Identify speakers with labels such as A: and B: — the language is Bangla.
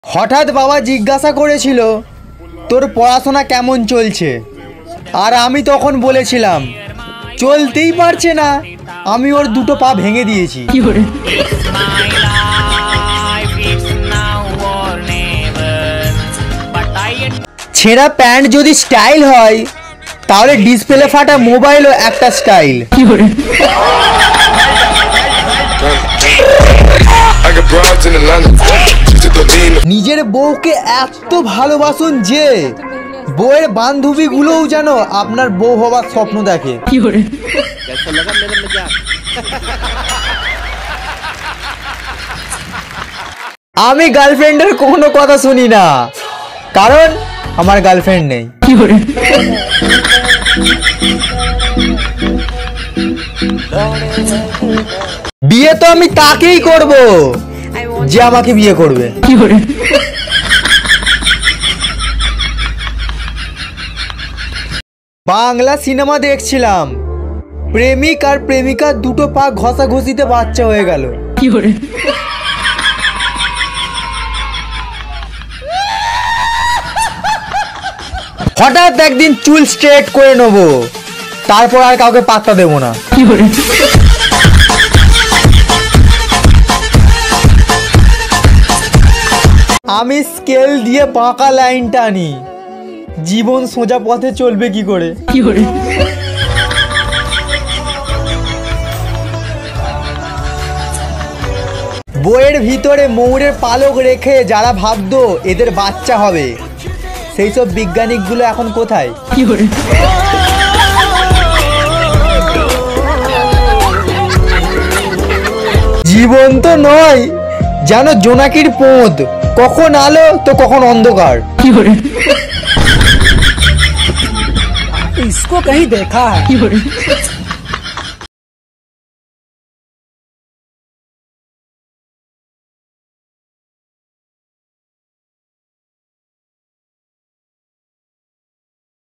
A: হঠাৎ বাবা জিজ্ঞাসা করেছিল তোর পড়াশোনা কেমন চলছে, আর আমি তখন বলেছিলাম চলতেই পারছে না, আমি ওর দুটো পা ভেঙে দিয়েছি। ছেঁড়া প্যান্ট যদি স্টাইল হয় তাহলে ডিসপ্লে ফাটা মোবাইলও একটা স্টাইল। নিজের বউকে এত ভালোবাসুন যে বউয়ের বান্ধবীগুলোও যেন আপনার বউ হবার স্বপ্ন দেখে। আমি গার্লফ্রেন্ডের কোনো কথা শুনি না, কারণ আমার গার্লফ্রেন্ড নেই। বিয়ে তো আমি তাকেই করব যে আমাকে বিয়ে করবে। বাংলা সিনেমা দেখছিলাম, প্রেমিক আর প্রেমিকা দুটো পা ঘষাঘষিতে বাচ্চা হয়ে গেল। হঠাৎ একদিন চুল স্ট্রেট করে নেব, তারপর আর কাউকে পাত্তা দেব না। আমি স্কেল দিয়ে বাঁকা লাইন টানি, জীবন সোজা পথে চলবে কি করে? বইয়ের ভিতরে ময়ূরের পালক রেখে যারা ভাবতো এদের বাচ্চা হবে, সেই সব বিজ্ঞানিকগুলো এখন কোথায়? জীবন তো নয়, যেন জোনাকির পোঁদ, কখন আলো তো কখন অন্ধকার।
B: इसको कहीं देखा है।